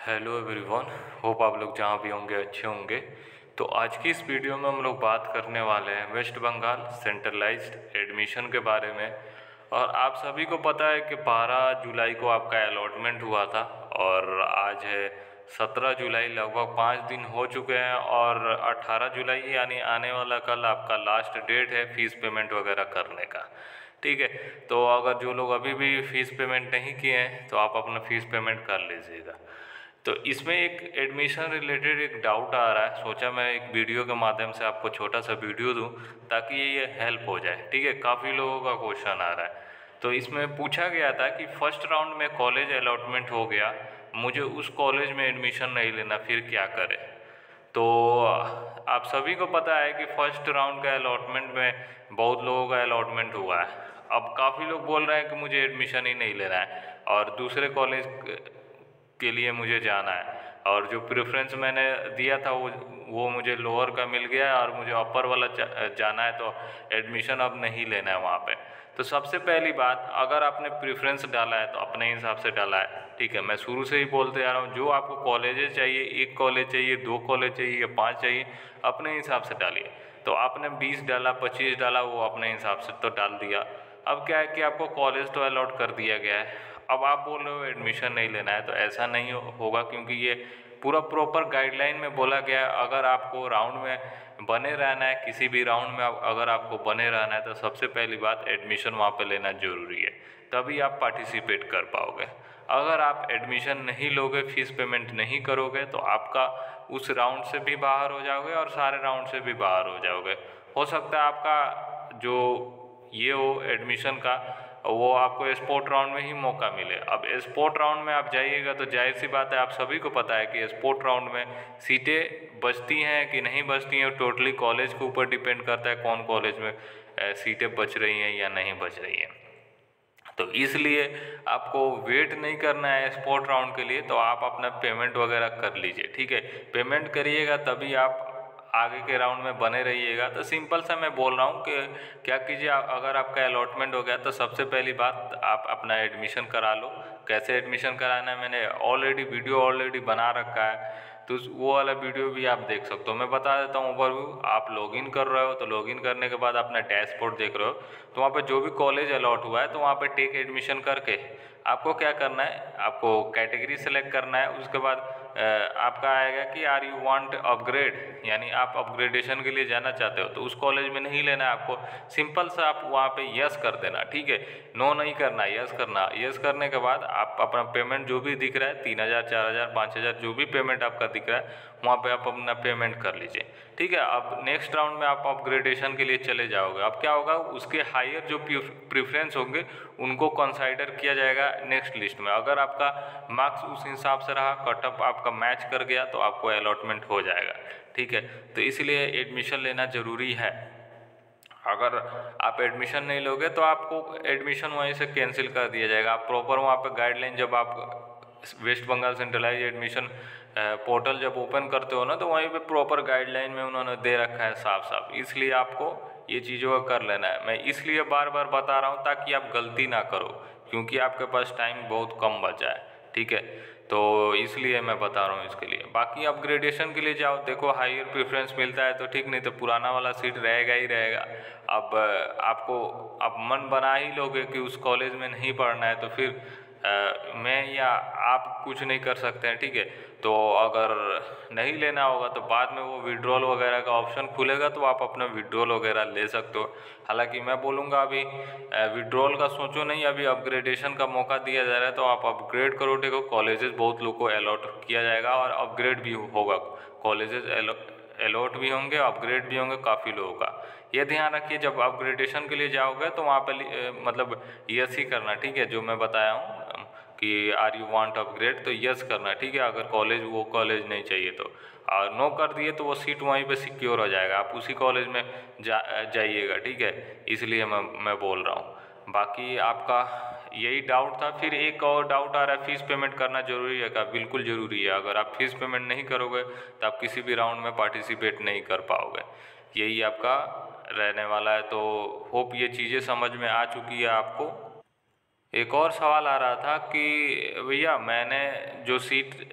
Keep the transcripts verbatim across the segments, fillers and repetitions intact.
Hello everyone, hope आप लोग जहाँ भी होंगे अच्छे होंगे। तो आज की इस वीडियो में हम लोग बात करने वाले हैं वेस्ट बंगाल सेंट्रलाइज्ड एडमिशन के बारे में। और आप सभी को पता है कि बारह जुलाई को आपका अलॉटमेंट हुआ था और आज है सत्रह जुलाई, लगभग पाँच दिन हो चुके हैं और अठारह जुलाई यानी आने वाला कल आपका लास्ट डेट है फ़ीस पेमेंट वगैरह करने का। ठीक है, तो अगर जो लोग अभी भी फ़ीस पेमेंट नहीं किए हैं तो आप अपना फ़ीस पेमेंट कर लीजिएगा। तो इसमें एक एडमिशन रिलेटेड एक डाउट आ रहा है, सोचा मैं एक वीडियो के माध्यम से आपको छोटा सा वीडियो दूं ताकि ये हेल्प हो जाए। ठीक है, काफ़ी लोगों का क्वेश्चन आ रहा है। तो इसमें पूछा गया था कि फर्स्ट राउंड में कॉलेज अलॉटमेंट हो गया, मुझे उस कॉलेज में एडमिशन नहीं लेना, फिर क्या करें। तो आप सभी को पता है कि फर्स्ट राउंड का अलॉटमेंट में बहुत लोगों का अलॉटमेंट हुआ है। अब काफ़ी लोग बोल रहे हैं कि मुझे एडमिशन ही नहीं लेना है और दूसरे कॉलेज के लिए मुझे जाना है, और जो प्रेफरेंस मैंने दिया था वो वो मुझे लोअर का मिल गया है और मुझे अपर वाला जाना है, तो एडमिशन अब नहीं लेना है वहाँ पे। तो सबसे पहली बात, अगर आपने प्रेफरेंस डाला है तो अपने हिसाब से डाला है। ठीक है, मैं शुरू से ही बोलते आ रहा हूँ, जो आपको कॉलेजेस चाहिए, एक कॉलेज चाहिए, दो कॉलेज चाहिए या पाँच चाहिए, अपने हिसाब से डालिए। तो आपने बीस डाला, पच्चीस डाला, वो अपने हिसाब से तो डाल दिया। अब क्या है कि आपको कॉलेज तो अलॉट कर दिया गया है, अब आप बोल रहे हो एडमिशन नहीं लेना है, तो ऐसा नहीं होगा, क्योंकि ये पूरा प्रॉपर गाइडलाइन में बोला गया है। अगर आपको राउंड में बने रहना है, किसी भी राउंड में अगर आपको बने रहना है, तो सबसे पहली बात एडमिशन वहाँ पे लेना ज़रूरी है, तभी आप पार्टिसिपेट कर पाओगे। अगर आप एडमिशन नहीं लोगे, फीस पेमेंट नहीं करोगे, तो आपका उस राउंड से भी बाहर हो जाओगे और सारे राउंड से भी बाहर हो जाओगे। हो सकता है आपका जो ये हो एडमिशन का, वो आपको स्पोर्ट राउंड में ही मौका मिले। अब स्पोर्ट राउंड में आप जाइएगा तो जाहिर सी बात है, आप सभी को पता है कि स्पोर्ट राउंड में सीटें बचती हैं कि नहीं बचती हैं, टोटली कॉलेज के ऊपर डिपेंड करता है कौन कॉलेज में सीटें बच रही हैं या नहीं बच रही हैं। तो इसलिए आपको वेट नहीं करना है स्पोर्ट राउंड के लिए, तो आप अपना पेमेंट वगैरह कर लीजिए। ठीक है, पेमेंट करिएगा तभी आप आगे के राउंड में बने रहिएगा। तो सिंपल सा मैं बोल रहा हूँ कि क्या कीजिए, अगर आपका अलॉटमेंट हो गया तो सबसे पहली बात आप अपना एडमिशन करा लो। कैसे एडमिशन कराना है मैंने ऑलरेडी वीडियो ऑलरेडी बना रखा है, तो वो वाला वीडियो भी आप देख सकते हो। मैं बता देता हूँ ओवरव्यू। आप लॉगिन कर रहे हो तो लॉगिन करने के बाद अपना डैशबोर्ड देख रहे हो, तो वहाँ पे जो भी कॉलेज अलॉट हुआ है तो वहाँ पे टेक एडमिशन करके आपको क्या करना है, आपको कैटेगरी सेलेक्ट करना है। उसके बाद आपका आएगा कि आर यू वांट अपग्रेड, यानी आप अपग्रेडेशन के लिए जाना चाहते हो, तो उस कॉलेज में नहीं लेना है आपको। सिंपल सा आप वहाँ पे यस कर देना। ठीक है, नो नहीं करना, यस करना। यस करने के बाद आप अपना पेमेंट जो भी दिख रहा है, तीन हज़ार चार हज़ार पाँच हज़ार जो भी पेमेंट आपका दिख रहा है, वहाँ पे आप अपना पेमेंट कर लीजिए। ठीक है, अब नेक्स्ट राउंड में आप अपग्रेडेशन के लिए चले जाओगे। अब क्या होगा, उसके हायर जो प्रेफरेंस होंगे उनको कंसाइडर किया जाएगा नेक्स्ट लिस्ट में। अगर आपका मार्क्स उस हिसाब से रहा, कटअप आपका मैच कर गया, तो आपको अलॉटमेंट हो जाएगा। ठीक है, तो इसलिए एडमिशन लेना ज़रूरी है। अगर आप एडमिशन नहीं लोगे तो आपको एडमिशन वहीं से कैंसिल कर दिया जाएगा। आप प्रॉपर वहाँ पे गाइडलाइन, जब आप West Bengal centralise admission portal जब ओपन करते हो ना, तो वहीं पे प्रॉपर गाइडलाइन में उन्होंने दे रखा है साफ साफ, इसलिए आपको ये चीज़ों का कर लेना है। मैं इसलिए बार बार बता रहा हूँ ताकि आप गलती ना करो, क्योंकि आपके पास टाइम बहुत कम बचा है। ठीक है, तो इसलिए मैं बता रहा हूँ इसके लिए। बाकी अपग्रेडेशन के लिए जाओ, देखो हायर प्रेफरेंस मिलता है तो ठीक, नहीं तो पुराना वाला सीट रहेगा ही रहेगा। अब आपको अब मन बना ही लोगे कि उस कॉलेज में नहीं पढ़ना है, तो फिर आ, मैं या आप कुछ नहीं कर सकते हैं। ठीक है, तो अगर नहीं लेना होगा तो बाद में वो विड्रॉल वगैरह का ऑप्शन खुलेगा, तो आप अपना विड्रॉल वगैरह ले सकते हो। हालांकि मैं बोलूँगा अभी विड्रॉल का सोचो नहीं, अभी अपग्रेडेशन का मौका दिया जा रहा है, तो आप अपग्रेड करो। देखो कॉलेजेस बहुत लोग को अलॉट किया जाएगा और अपग्रेड भी होगा, कॉलेजेस अलॉट भी होंगे, अपग्रेड भी होंगे काफ़ी लोगों का। ये ध्यान रखिए, जब अपग्रेडेशन के लिए जाओगे तो वहाँ पे मतलब यस ही करना। ठीक है, जो मैं बताया हूँ कि आर यू वांट अपग्रेड, तो यस करना। ठीक है, अगर कॉलेज वो कॉलेज नहीं चाहिए तो, और नो कर दिए तो वो सीट वहीं पे सिक्योर हो जाएगा, आप उसी कॉलेज में जा जाइएगा। ठीक है, इसलिए मैं मैं बोल रहा हूँ। बाकी आपका यही डाउट था। फिर एक और डाउट आ रहा है, फ़ीस पेमेंट करना ज़रूरी है क्या? बिल्कुल ज़रूरी है। अगर आप फीस पेमेंट नहीं करोगे तो आप किसी भी राउंड में पार्टिसिपेट नहीं कर पाओगे। यही आपका रहने वाला है। तो होप ये चीज़ें समझ में आ चुकी है आपको। एक और सवाल आ रहा था कि भैया मैंने जो सीट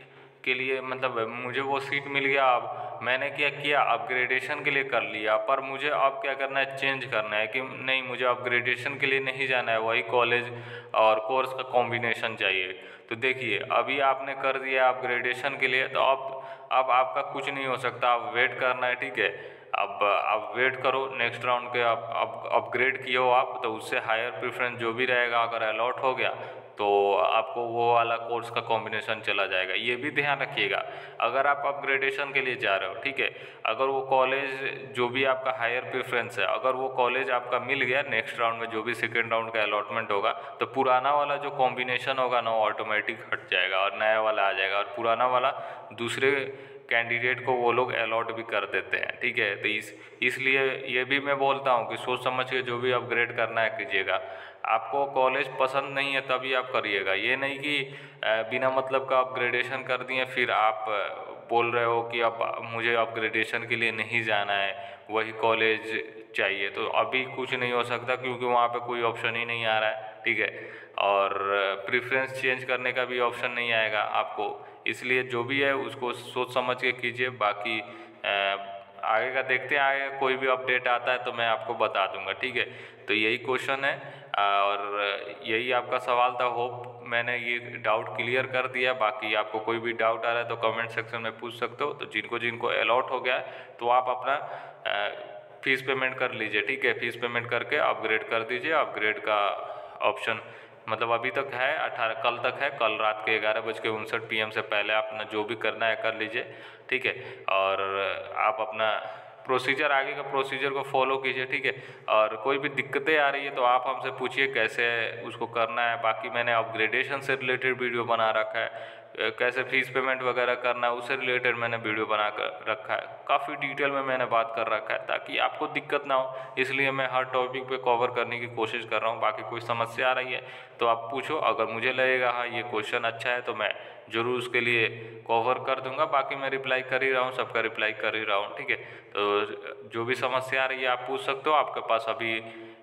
के लिए मतलब मुझे वो सीट मिल गया। अब मैंने क्या किया, अपग्रेडेशन के लिए कर लिया, पर मुझे अब क्या करना है, चेंज करना है कि नहीं, मुझे अपग्रेडेशन के लिए नहीं जाना है, वही कॉलेज और कोर्स का कॉम्बिनेशन चाहिए। तो देखिए अभी आपने कर दिया अपग्रेडेशन के लिए, तो अब अब आपका कुछ नहीं हो सकता, आप वेट करना है, ठीक है। अब आप वेट करो नेक्स्ट राउंड के, अब अब अपग्रेड किए हो आप, तो उससे हायर प्रेफरेंस जो भी रहेगा अगर अलॉट हो गया तो आपको वो वाला कोर्स का कॉम्बिनेशन चला जाएगा। ये भी ध्यान रखिएगा, अगर आप अपग्रेडेशन के लिए जा रहे हो, ठीक है, अगर वो कॉलेज जो भी आपका हायर प्रेफरेंस है, अगर वो कॉलेज आपका मिल गया नेक्स्ट राउंड में, जो भी सेकेंड राउंड का अलॉटमेंट होगा, तो पुराना वाला जो कॉम्बिनेशन होगा ना, ऑटोमेटिक हट जाएगा और नया वाला आ जाएगा, और पुराना वाला दूसरे कैंडिडेट को वो लोग अलॉट भी कर देते हैं, ठीक है। तो इस इसलिए ये भी मैं बोलता हूँ कि सोच समझ के जो भी अपग्रेड करना है कीजिएगा। आपको कॉलेज पसंद नहीं है तभी आप करिएगा, ये नहीं कि बिना मतलब का अपग्रेडेशन कर दिए फिर आप बोल रहे हो कि अब मुझे अपग्रेडेशन के लिए नहीं जाना है, वही कॉलेज चाहिए। तो अभी कुछ नहीं हो सकता क्योंकि वहाँ पे कोई ऑप्शन ही नहीं आ रहा है, ठीक है, और प्रेफरेंस चेंज करने का भी ऑप्शन नहीं आएगा आपको। इसलिए जो भी है उसको सोच समझ के कीजिए। बाकी आगे का देखते हैं, आगे कोई भी अपडेट आता है तो मैं आपको बता दूंगा, ठीक है। तो यही क्वेश्चन है और यही आपका सवाल था। होप मैंने ये डाउट क्लियर कर दिया। बाकी आपको कोई भी डाउट आ रहा है तो कमेंट सेक्शन में पूछ सकते हो। तो जिनको जिनको अलॉट हो गया है तो आप अपना फीस पेमेंट कर लीजिए, ठीक है, फीस पेमेंट करके अपग्रेड कर दीजिए। अपग्रेड का ऑप्शन मतलब अभी तक है, अठारह कल तक है, कल रात के ग्यारह बज के उनसठ पी एम से पहले अपना जो भी करना है कर लीजिए, ठीक है। और आप अपना प्रोसीजर, आगे का प्रोसीजर को फॉलो कीजिए, ठीक है। और कोई भी दिक्कतें आ रही है तो आप हमसे पूछिए कैसे उसको करना है। बाकी मैंने अपग्रेडेशन से रिलेटेड वीडियो बना रखा है, कैसे फीस पेमेंट वगैरह करना है उससे रिलेटेड मैंने वीडियो बना कर रखा है, काफ़ी डिटेल में मैंने बात कर रखा है ताकि आपको दिक्कत ना हो। इसलिए मैं हर टॉपिक पे कवर करने की कोशिश कर रहा हूँ। बाकी कोई समस्या आ रही है तो आप पूछो, अगर मुझे लगेगा हाँ ये क्वेश्चन अच्छा है तो मैं ज़रूर उसके लिए कवर कर दूंगा। बाकी मैं रिप्लाई कर ही रहा हूँ, सबका रिप्लाई कर ही रहा हूँ, ठीक है। तो जो भी समस्या आ रही है आप पूछ सकते हो। आपके पास अभी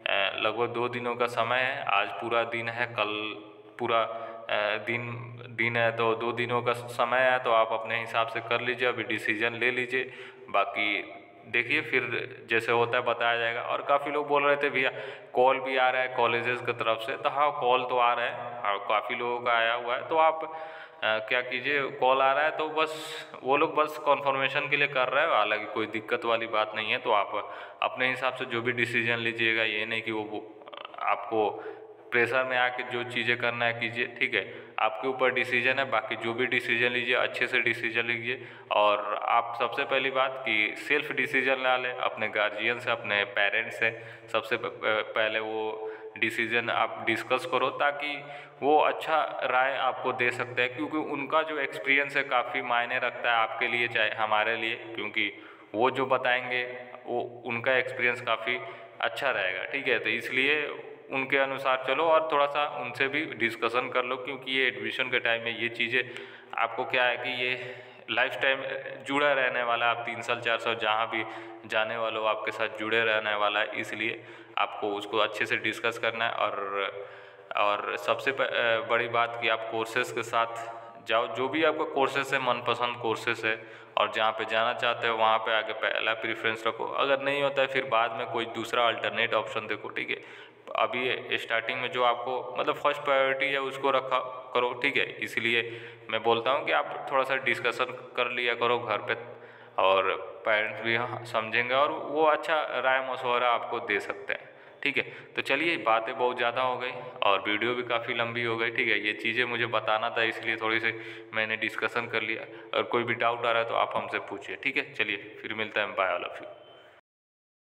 लगभग दो दिनों का समय है, आज पूरा दिन है, कल पूरा दिन दिन है, तो दो दिनों का समय है, तो आप अपने हिसाब से कर लीजिए, अभी डिसीजन ले लीजिए। बाकी देखिए फिर जैसे होता है बताया जाएगा। और काफ़ी लोग बोल रहे थे भैया कॉल भी आ रहा है कॉलेजेस की तरफ से, तो हाँ कॉल तो आ रहा है और काफ़ी लोगों का आया हुआ है। तो आप आ, क्या कीजिए, कॉल आ रहा है तो बस वो लोग बस कॉन्फर्मेशन के लिए कर रहे हैं, हालांकि कोई दिक्कत वाली बात नहीं है। तो आप अपने हिसाब से जो भी डिसीजन लीजिएगा, ये नहीं कि वो, वो आपको प्रेशर में आके जो चीज़ें करना है कीजिए, ठीक है, आपके ऊपर डिसीजन है। बाकी जो भी डिसीजन लीजिए अच्छे से डिसीजन लीजिए। और आप सबसे पहली बात कि सेल्फ डिसीजन ना लें, अपने गार्जियन से, अपने पेरेंट्स से सबसे पहले वो डिसीजन आप डिस्कस करो ताकि वो अच्छा राय आपको दे सकते हैं, क्योंकि उनका जो एक्सपीरियंस है काफ़ी मायने रखता है आपके लिए चाहे हमारे लिए, क्योंकि वो जो बताएंगे वो उनका एक्सपीरियंस काफ़ी अच्छा रहेगा, ठीक है। तो इसलिए उनके अनुसार चलो और थोड़ा सा उनसे भी डिस्कशन कर लो, क्योंकि ये एडमिशन के टाइम में ये चीज़ें आपको क्या है कि ये लाइफ टाइम जुड़ा रहने वाला है। आप तीन साल चार साल जहाँ भी जाने वाले हो आपके साथ जुड़े रहने वाला है, इसलिए आपको उसको अच्छे से डिस्कस करना है। और और सबसे बड़ी बात कि आप कोर्सेज़ के साथ जाओ, जो भी आपका कोर्सेस है मनपसंद कोर्सेस है, और जहाँ पे जाना चाहते हो वहाँ पे आगे पहला प्रेफरेंस रखो। अगर नहीं होता है फिर बाद में कोई दूसरा अल्टरनेट ऑप्शन देखो, ठीक है। अभी स्टार्टिंग में जो आपको मतलब फर्स्ट प्रायोरिटी है उसको रखा करो, ठीक है। इसलिए मैं बोलता हूँ कि आप थोड़ा सा डिस्कशन कर लिया करो घर पे, और पेरेंट्स भी समझेंगे और वो अच्छा राय मशवरा आपको दे सकते हैं, ठीक है। तो चलिए बातें बहुत ज़्यादा हो गई और वीडियो भी काफ़ी लंबी हो गई, ठीक है। ये चीज़ें मुझे बताना था इसलिए थोड़ी सी मैंने डिस्कशन कर लिया। और कोई भी डाउट आ रहा है तो आप हमसे पूछिए, ठीक है। चलिए फिर मिलता है, बाय ऑल ऑफ यू।